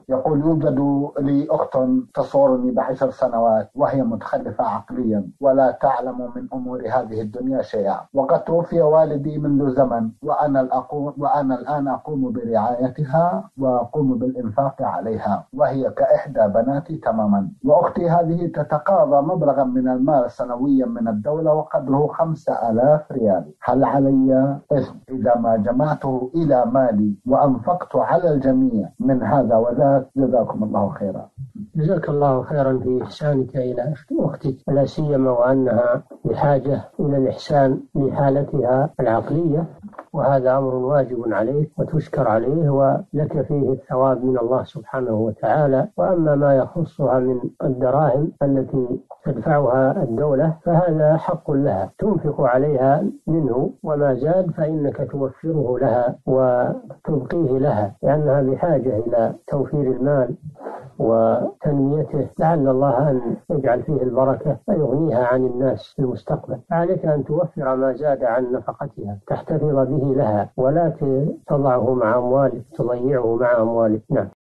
يقول: يوجد لي أخت تصورني ب10 سنوات وهي متخلفة عقليا ولا تعلم من أمور هذه الدنيا شيئا، وقد توفي والدي منذ زمن، وأنا الآن أقوم برعايتها وأقوم بالإنفاق عليها، وهي كإحدى بناتي تماما. وأختي هذه تتقاضى مبلغا من المال سنويا من الدولة وقدره 5000 ريال. هل علي إثم إذا ما جمعته إلى مالي وأنفقت على الجميع من هذا وذاك؟ جزاكم الله خيرا. جزاك الله خيرا في إحسانك إلى أختك، لا سيما وأنها بحاجة إلى الإحسان لحالتها العقلية، وهذا أمر واجب عليك وتشكر عليه ولك فيه الثواب من الله سبحانه وتعالى. وأما ما يخصها من الدراهم التي تدفعها الدولة فهذا حق لها، تنفق عليها منه، وما زاد فإنك توفره لها وتبقيه لها، لأنها بحاجة إلى توفير المال وتنميته، لعل الله أن يجعل فيه البركة ويغنيها عن الناس في المستقبل. عليك أن توفر ما زاد عن نفقتها، تحتفظ به لها ولا تضعه مع أموالك، تضيعه مع أموالك. نعم.